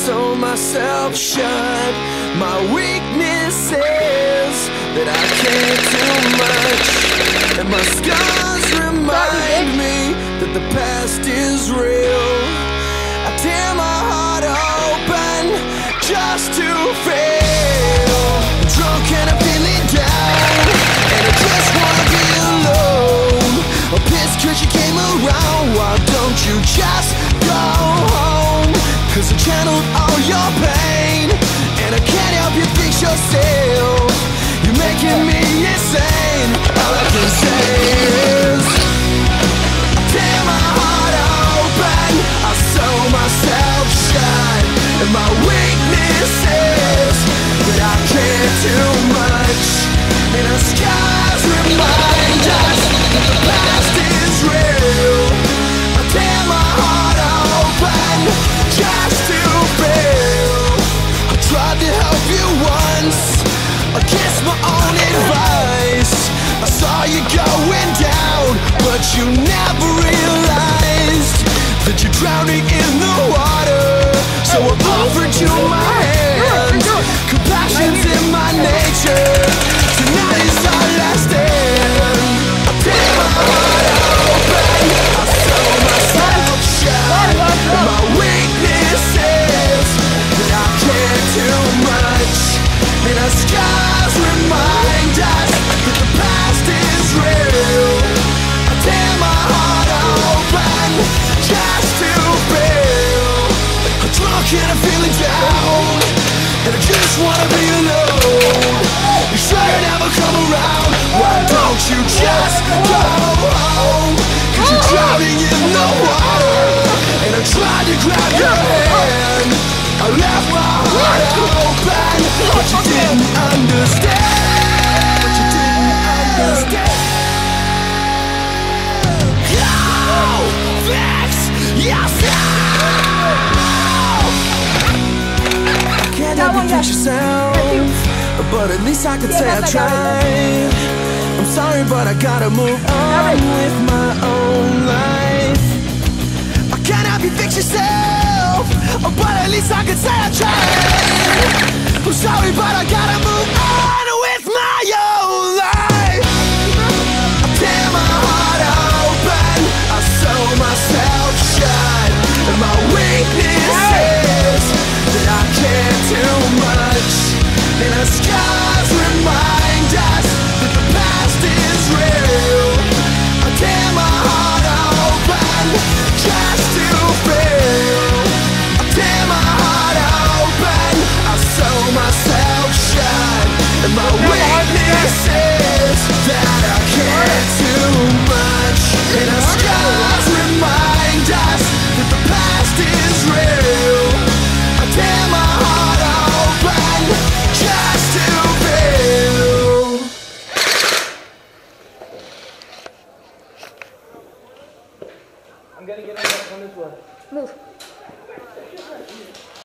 sew myself shut. My weakness is that I can't do much, and my scars remind me that the past is real. I tear my heart open just to fail. I'm drunk and I'm feeling down, and I just wanna be alone. I'm pissed 'cause you came around. Why don't you just go home? 'Cause I channeled all your pain, and I can't help you fix yourself. You're making me insane. All I can say is I tear my heart open, I sew myself shut, and my weakness is that I can't do much, and our scars remind us that the past is real. I tear my heart open just to fail. I tried to help you once, against my own advice. I saw you going down, but you never realized that you're drowning in the water. So I offered you my hand. Compassion's in my nature. Tonight is our last stand. I tear my heart open, I sew myself shut. My weakness is that I can't do much, and our scars remind us that the past is real. I tear my heart open just to fail. I'm drunk and I'm feeling down, and I just wanna be alone. You sure you never come around. Why don't you just go home? 'Cause you're drowning in the water, and I tried to grab your hand. I left my heart open, but you didn't understand. But you didn't understand. Go fix yourself. Can't help you fix yourself, but at least I could say I tried. I'm sorry, but I gotta move on with my own life. I can't help you fix yourself, but at least I could say I tried. I'm sorry, but I gotta move on with my own life. I tear my heart open, I sew myself shut, and my weakness is that I can't do much, and our scars remind us that the past is real. I tear my heart open just to fail. I tear my heart open, I sew myself shut, and my weakness is that I can't do much, and our scars remind us that the past is real.